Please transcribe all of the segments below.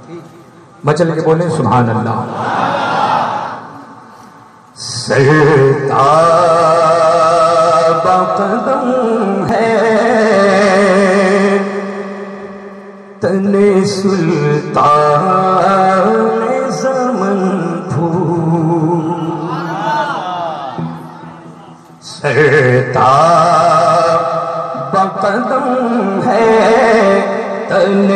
مچل کے بولیں سبحان اللہ. سرتاب قدم ہے تن سلطان زمن پھول. سرتاب قدم ہے تن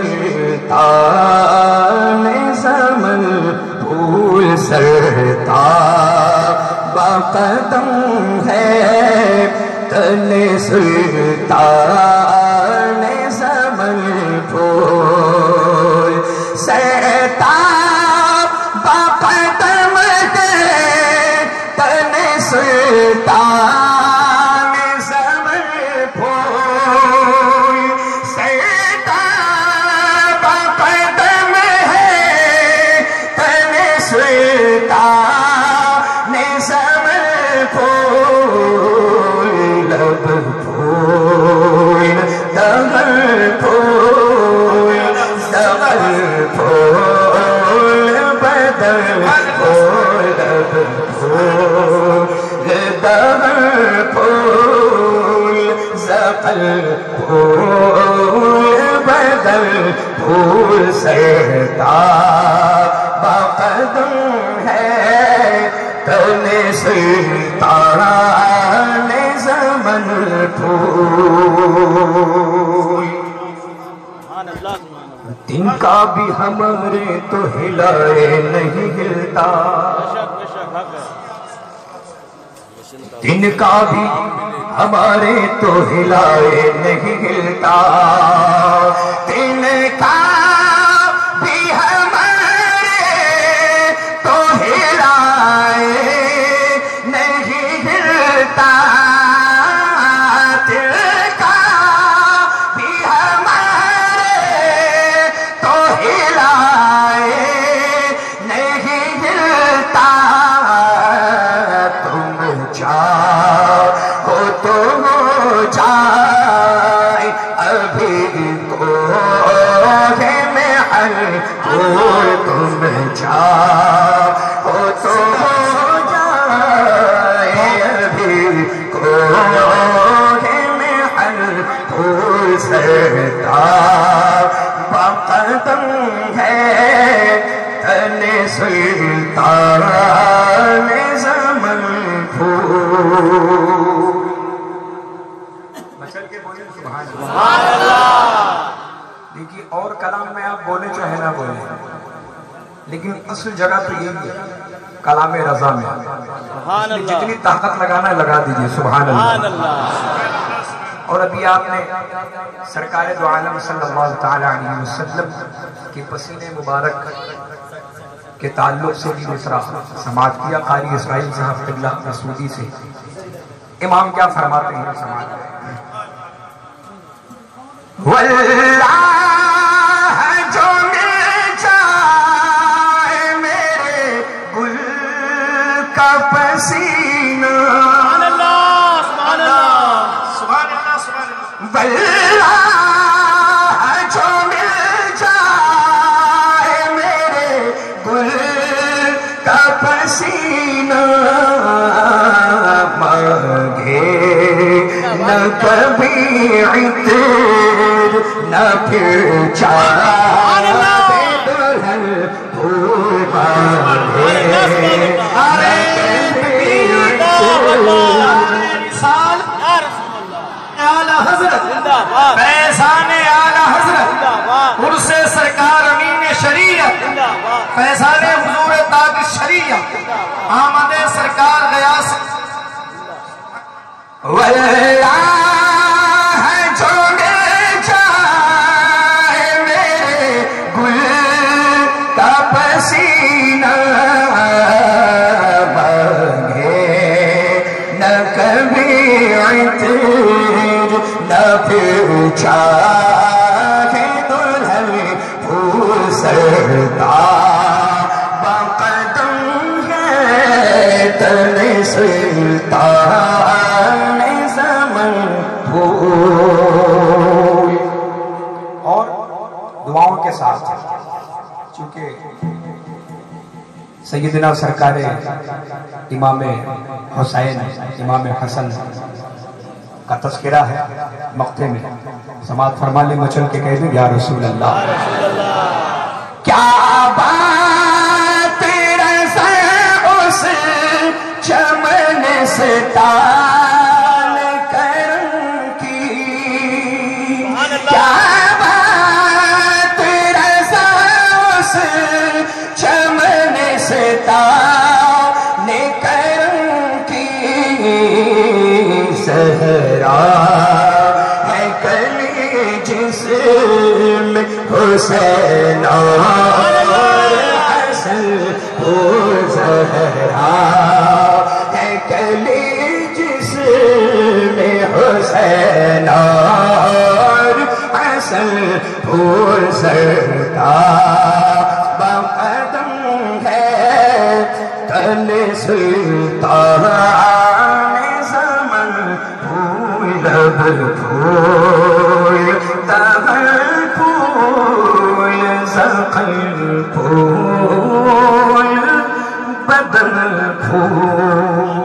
سلطان زمن پھول. سرتاب قدم ہے تن سلطان زمن پھول. سرتاب قدم ہے تن سلطان زمن پھول. سرتاب قدم ہے تن سلطان زمن پھول. لب پھول دغل پھول دغل پھول بدل پھول. لب پھول دغل پھول زغل پھول بدل پھول. سرتاب قدم ہے تن سلطان زمن پھول. دن کا بھی ہمارے تو ہلائے نہیں ہلتا. دن کا بھی ہمارے تو ہلائے نہیں ہلتا. دن کا بھی ہمارے تو ہلائے نہیں ہلتا. دل کا بھی ہمارے تو ہلائے نہیں ہلتا. تم جاؤ تو ہو جائے ابھی کوہ میں حلقوں. تم جاؤ تو ہو جائے ابھی کوہ میں حلقوں. سرتاب قدم ہے تن سلطان زمن پھول. مچل کے بولیں سبحان اللہ. دیکھیے اور کلام میں آپ بولے چاہے نہ بولے لیکن اصل جگہ تو یہی ہے کلام رضا میں. جتنی طاقت لگانا ہے لگا دیجئے. سبحان اللہ. اور ابھی آپ نے سرکار دو عالم صلی اللہ تعالی علیہ وسلم کے پسینے مبارک کے تعلق سے بھی مصرع سماعت کیا قاری اسرائیل صاحب قبلہ مسعودی سے. امام کیا فرماتے ہیں سماعت میں. واللہ جو مل جائے میرے گل کا پسینہ. سبحان اللہ سبحان اللہ سبحان اللہ سبحان اللہ. واللہ جو مل جائے میرے گل کا پسینہ مانگے نہ کبھی عطر نہ پھر چاہے دلہن پھول مانگے نہ کبھی عطر. اعلی حضرت فیضان اعلی حضرت عرس سرکار امین شریعت فیضان حضور تاج شریعت آمد سرکار غیاث. واللہ جو مل جائے میرے گل کا پسینہ مانگے نہ کبھی عطر نہ پھر چاہے دلہن پھول. سرتاب قدم ہے تن سلطان زمن پھول. اور دعاؤں کے ساتھ چونکہ سیدنا سرکار امام حسین امام حسن کا تذکرہ ہے مقطع میں، سماعت فرما لیں، مچل کے کہہ دیں یا رسول اللہ کیا بات رضا اس چمن سے تال کرم کی، کیا بات رضا اس چمن سے تال کرم کی، صحرا ہے کلی جس میں حسین اور حسن ہو، صحرا ہے کلی جس میں حسین اور حسن ہو، سرکار بقدم ہے تن سلطان زمن، پھول پھول تغل پھول زقل پھول بدن پھول